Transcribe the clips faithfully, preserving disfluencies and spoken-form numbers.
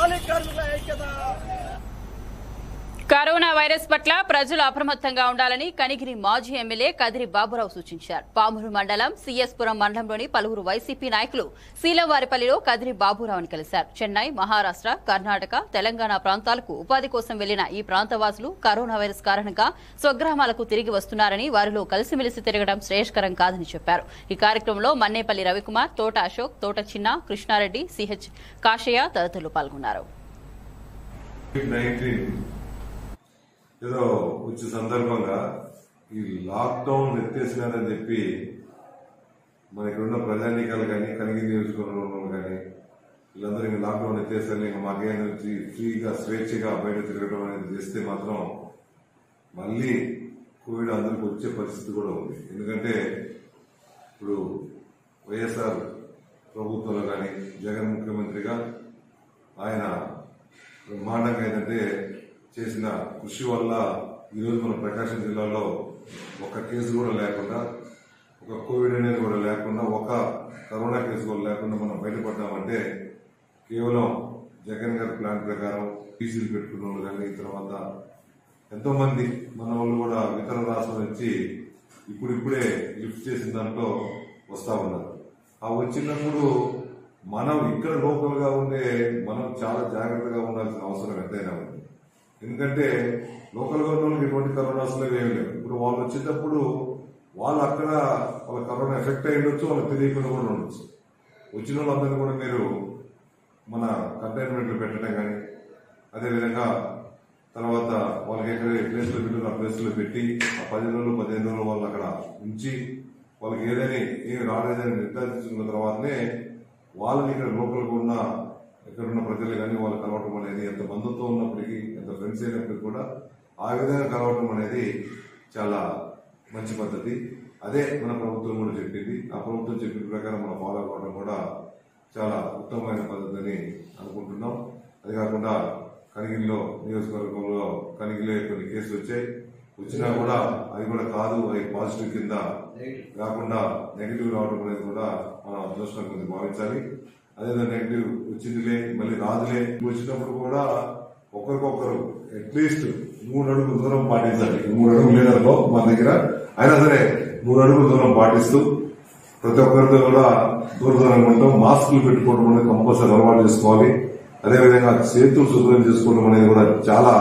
Corona virus పట్ల ప్రజలు అప్రమత్తంగా ఉండాలని కనిగిరి మాజీ ఎమ్మెల్యే కదిరి బాబురావు సూచించారు. పామూరు మండలం సిఎస్పురం మండలంలోని పలువురు వైసీపీ నాయకులు శీలంవారిపల్లిలో కదిరి బాబురావుని కలిశారు. చెన్నై, మహారాష్ట్ర, కర్ణాటక, తెలంగాణ ప్రాంతాలకు ఉపాధి కోసం వెళ్లిన ఈ ప్రాంతవాసులు కరోనా వైరస్ కారణంగా స్వగ్రామాలకు తిరిగి వస్తున్నారని, వారిలో కలిసిమెలిసి తిరగడం శ్రేయస్కరం కాదని చెప్పారు. ఈ కార్యక్రమంలో మన్నేపల్లి రవికుమార్, తోట అశోక్, తోట చిన్న, కృష్ణారెడ్డి, సిహెచ్ కాషయ్య తదితరులు పాల్గొన్నారు. ఏదో వచ్చే సందర్భంగా ఈ లాక్డౌన్ ఎత్తేసినారని చెప్పి మన ఇక్కడున్న ప్రజానీకాలు కానీ కనిగిరి నియోజకవర్గంలో కానీ వీళ్ళందరూ ఇంకా లాక్డౌన్ ఎత్తేసరి ఇంకా మాకేం నుంచి ఫ్రీగా స్వేచ్ఛగా బయట తిరగడం అనేది చేస్తే మాత్రం మళ్ళీ కోవిడ్ అందరికి వచ్చే పరిస్థితి కూడా ఉంది. ఎందుకంటే ఇప్పుడు వైఎస్ఆర్ ప్రభుత్వంలో కానీ జగన్ ముఖ్యమంత్రిగా ఆయన బ్రహ్మాండంగా ఏంటంటే చేసిన కృషి వల్ల ఈరోజు మన ప్రకాశం జిల్లాలో ఒక కేసు కూడా లేకుండా, ఒక కోవిడ్ అనేది కూడా లేకుండా, ఒక కరోనా కేసు కూడా లేకుండా మనం బయటపడ్డామంటే కేవలం జగన్ గారి ప్లాన్ ప్రకారం పీసీలు పెట్టుకున్న వాళ్ళు కానీ, తర్వాత ఎంతో మంది మన వాళ్ళు కూడా ఇతర రాష్ట్రాల నుంచి ఇప్పుడిప్పుడే లిఫ్ట్ చేసిన దాంట్లో వస్తా ఉన్నారు. ఆ వచ్చినప్పుడు మనం ఇక్కడ లోకల్ గా ఉండే మనం చాలా జాగ్రత్తగా ఉండాల్సిన అవసరం ఎంతైనా ఉంది. ఎందుకంటే లోకల్ గా ఉన్న ఎటువంటి కరోనా అసలు ఏమి లేవు. ఇప్పుడు వాళ్ళు వచ్చేటప్పుడు వాళ్ళు అక్కడ వాళ్ళ కరోనా ఎఫెక్ట్ అయి ఉండొచ్చు, వాళ్ళకి తెలియకుండా కూడా ఉండొచ్చు. వచ్చిన వాళ్ళందరినీ కూడా మీరు మన కంటైన్మెంట్లు పెట్టడం కానీ, అదేవిధంగా తర్వాత వాళ్ళకి ఎక్కడ ప్లేస్లో పెట్టారు ఆ ప్లేస్లో పెట్టి ఆ పది రోజులు పదిహేను రోజులు వాళ్ళు అక్కడ ఉంచి వాళ్ళకి ఏదైనా ఏమి రాలేదని నిర్ధారించుకున్న తర్వాతనే వాళ్ళని ఇక్కడ లోకల్గా ఉన్న ఎక్కడున్న ప్రజలు కానీ వాళ్ళు కలవటం అనేది, ఎంత బంధుత్వం ఉన్నప్పటికీ, ఎంత ఫ్రెండ్స్ అయినప్పటికీ కూడా ఆ విధంగా కలవటం అనేది చాలా మంచి పద్ధతి. అదే మన ప్రభుత్వం కూడా చెప్పింది. ఆ ప్రభుత్వం చెప్పిన ప్రకారం మనం ఫాలో అవ్వడం కూడా చాలా ఉత్తమమైన పద్ధతి అని అనుకుంటున్నాం. అది కాకుండా కనిగిరిలో నియోజకవర్గంలో కనిగిరిలో కొన్ని కేసులు వచ్చాయి. వచ్చినా కూడా అవి కూడా కాదు, అవి పాజిటివ్ కింద కాకుండా నెగిటివ్ రావడం అనేది కూడా మనం అదృష్టం కొంచెం భావించాలి. అదేవిధంగా నెగిటివ్ వచ్చిందిలే మళ్ళీ రాదులే వచ్చినప్పుడు కూడా ఒకరికొకరు అట్లీస్ట్ మూడు అడుగుల దూరం పాటించాలి. మూడు అడుగులు లేదనుకో మన దగ్గర అయినా సరే మూడు అడుగుల దూరం పాటిస్తూ ప్రతి ఒక్కరితో కూడా దూర దూరంగా ఉంటాం. మాస్కులు పెట్టుకోవడం అనేది కంపల్సరీ అలవాటు చేసుకోవాలి. అదేవిధంగా చేతులు శుభ్రం చేసుకోవడం అనేది కూడా చాలా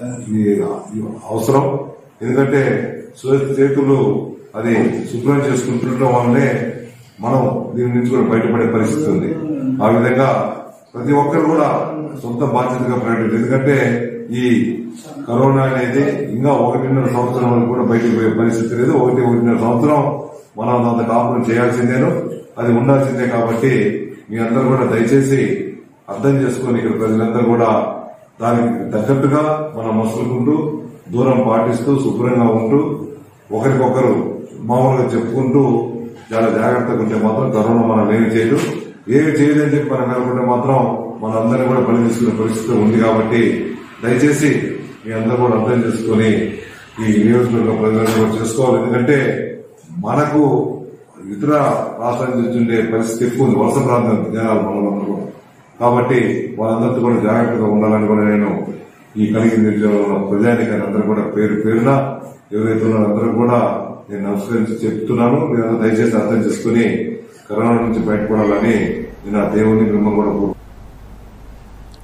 అవసరం. ఎందుకంటే చేతులు అది శుభ్రం చేసుకుంటుండటం వల్లనే మనం దీని నుంచి కూడా బయటపడే పరిస్థితి ఉంది. ఆ విధంగా ప్రతి ఒక్కరు కూడా సొంత బాధ్యతగా ప్రకటించారు. ఎందుకంటే ఈ కరోనా అనేది ఇంకా ఒకటిన్నర సంవత్సరం వరకు కూడా బయటకు పోయే పరిస్థితి లేదు. ఒకటి ఒకటిన్నర సంవత్సరం మనం అంత కాపురం చేయాల్సిందేను, అది ఉండాల్సిందే. కాబట్టి మీ అందరూ కూడా దయచేసి అర్థం చేసుకుని ఇక్కడ ప్రజలందరూ కూడా దానికి తగ్గట్టుగా మనం మసులుకుంటూ దూరం పాటిస్తూ శుభ్రంగా ఉంటూ ఒకరికొకరు మామూలుగా చెప్పుకుంటూ చాలా జాగ్రత్తగా ఉంటే మాత్రం కరోనా మనం ఏమి చేయదు. ఏమి చేయదని చెప్పి మనం అనుకుంటే మాత్రం మన అందరినీ కూడా బలి తీసుకునే పరిస్థితి ఉంది. కాబట్టి దయచేసి మీ అందరూ కూడా అర్థం చేసుకుని ఈ నియోజకవర్గ ప్రజలను కూడా చేసుకోవాలి. ఎందుకంటే మనకు ఇతర రాష్ట్రాల నుంచి ఉండే పరిస్థితి ఎక్కువ ఉంది, వలస ప్రాంతం జనాలు మనలందరూ కూడా. కాబట్టి వాళ్ళందరితో కూడా జాగ్రత్తగా ఉండాలని కూడా నేను ఈ కలిగిన నియోజకవర్గంలో ప్రజానికాన్ని అందరూ కూడా పేరు పేరున ఎవరైతే ఉన్నారో అందరూ కూడా నేను నమస్కరించి చెప్తున్నాను. మీరు దయచేసి అర్థం చేసుకుని కరోనా నుంచి బయటపడాలని నేను ఆ దేవుని మిమ్మల్ని కూడా